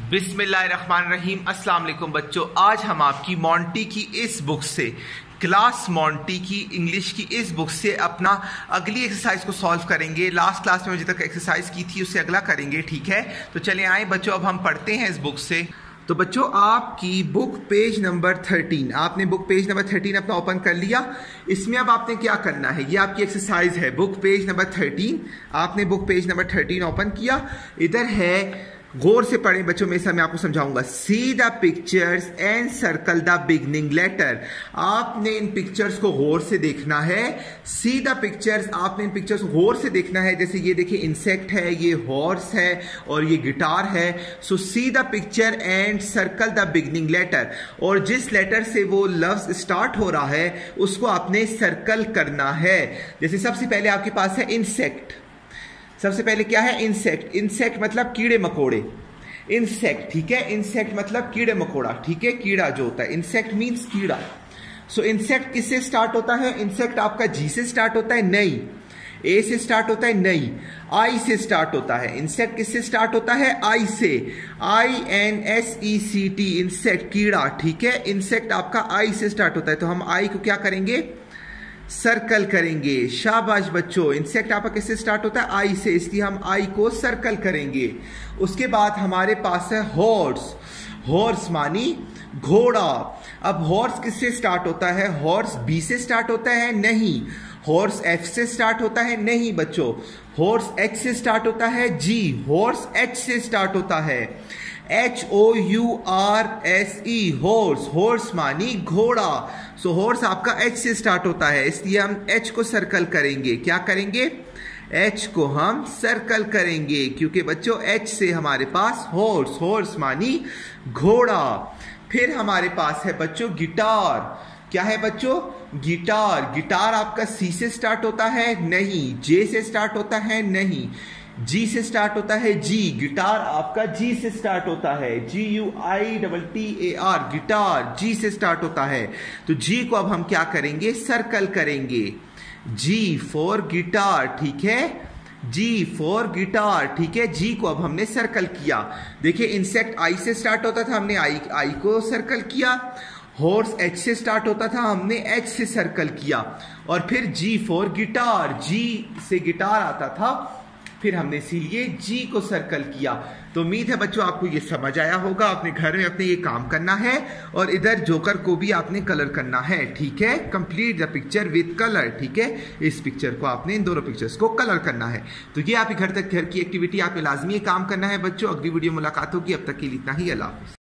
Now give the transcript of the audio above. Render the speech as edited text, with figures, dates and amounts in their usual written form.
बिस्मिल्लाहिर्रहमानिर्रहीम। अस्सलाम वालेकुम बच्चों, आज हम आपकी मॉन्टी की इस बुक से, क्लास मॉन्टी की इंग्लिश की इस बुक से अपना अगली एक्सरसाइज को सॉल्व करेंगे। लास्ट क्लास में जो तक एक्सरसाइज की थी उससे अगला करेंगे, ठीक है। तो चले आए बच्चों, अब हम पढ़ते हैं इस बुक से। तो बच्चों आपकी बुक पेज नंबर 13, आपने बुक पेज नंबर 13 अपना ओपन कर लिया। इसमें अब आपने क्या करना है, ये आपकी एक्सरसाइज है। बुक पेज नंबर 13, आपने बुक पेज नंबर 13 ओपन किया। इधर है, गौर से पढ़ें बच्चों, में मैं आपको समझाऊंगा। See the pictures and circle the beginning letter. आपने इन पिक्चर्स को गौर से देखना है। सी द पिक्चर्स, आपने इन पिक्चर्स को गौर से देखना है। जैसे ये देखिए, इंसेक्ट है, ये हॉर्स है और ये गिटार है। So see the picture and circle the beginning letter. और जिस लेटर से वो लफ्ज स्टार्ट हो रहा है उसको आपने सर्कल करना है। जैसे सबसे पहले आपके पास है इंसेक्ट। सबसे पहले क्या है? इंसेक्ट। इंसेक्ट मतलब कीड़े मकोड़े। इंसेक्ट, ठीक है। इंसेक्ट मतलब कीड़े मकोड़ा, ठीक है। कीड़ा जो होता है, इंसेक्ट मींस कीड़ा। सो इंसेक्ट किससे स्टार्ट होता है? इंसेक्ट आपका जी से स्टार्ट होता है, नहीं। ए से स्टार्ट होता है, नहीं। आई से स्टार्ट होता है। इंसेक्ट किससे स्टार्ट होता है? आई से। INSECT, इंसेक्ट, कीड़ा, ठीक है। इंसेक्ट आपका आई से स्टार्ट होता है, तो हम आई को क्या करेंगे? सर्कल करेंगे। शाबाश बच्चों, इंसेक्ट आपका किससे स्टार्ट होता है? आई से, इसलिए हम आई को सर्कल करेंगे। उसके बाद हमारे पास है हॉर्स। हॉर्स मानी घोड़ा। अब हॉर्स किससे स्टार्ट होता है? हॉर्स बी से स्टार्ट होता है, नहीं। हॉर्स एफ से स्टार्ट होता है, नहीं बच्चों। हॉर्स एच से स्टार्ट होता है, जी। हॉर्स एच से स्टार्ट होता है, HOURSE, हॉर्स। हॉर्स मानी घोड़ा। सो हॉर्स आपका एच से स्टार्ट होता है, इसलिए हम एच को सर्कल करेंगे। क्या करेंगे? एच को हम सर्कल करेंगे, क्योंकि बच्चों एच से हमारे पास हॉर्स। हॉर्स मानी घोड़ा। फिर हमारे पास है बच्चों गिटार। क्या है बच्चों? गिटार। गिटार आपका सी से स्टार्ट होता है, नहीं। जे से स्टार्ट होता है, नहीं। जी से स्टार्ट होता है, जी। गिटार आपका जी से स्टार्ट होता है, GUITAR, गिटार जी से स्टार्ट होता है। तो जी को अब हम क्या करेंगे? सर्कल करेंगे। जी फॉर गिटार, ठीक है। जी फॉर गिटार, ठीक है। जी को अब हमने सर्कल किया। देखिए इंसेक्ट आई से स्टार्ट होता था, हमने आई को सर्कल किया। हॉर्स एच से स्टार्ट होता था, हमने एच से सर्कल किया। और फिर जी फॉर गिटार, जी से गिटार आता था, फिर हमने इसीलिए जी को सर्कल किया। तो उम्मीद है बच्चों आपको ये समझ आया होगा। अपने घर में अपने ये काम करना है और इधर जोकर को भी आपने कलर करना है, ठीक है। Complete the picture with colour, ठीक है। इस पिक्चर को आपने, इन दोनों पिक्चर्स को कलर करना है। तो ये आपके घर की एक्टिविटी, आपने लाजमी काम करना है बच्चों। अगली वीडियो मुलाकात होगी, अब तक के लिए इतना ही। अल्लाह हाफिज़।